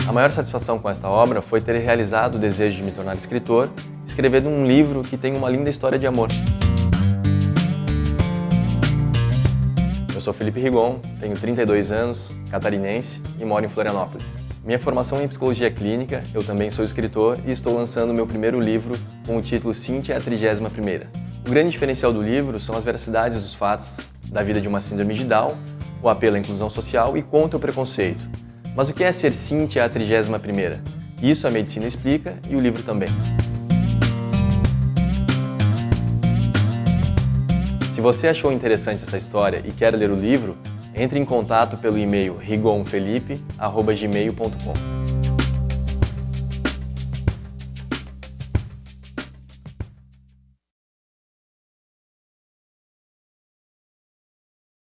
A maior satisfação com esta obra foi ter realizado o desejo de me tornar escritor, escrevendo um livro que tem uma linda história de amor. Eu sou Felipe Rigon, tenho 32 anos, catarinense e moro em Florianópolis. Minha formação é em psicologia clínica, eu também sou escritor e estou lançando meu primeiro livro com o título Cíntia a 31ª. O grande diferencial do livro são as veracidades dos fatos da vida de uma síndrome de Down, o apelo à inclusão social e contra o preconceito. Mas o que é ser Cíntia a 31ª? Isso a medicina explica e o livro também. Se você achou interessante essa história e quer ler o livro, entre em contato pelo e-mail rigonfelipe@gmail.com.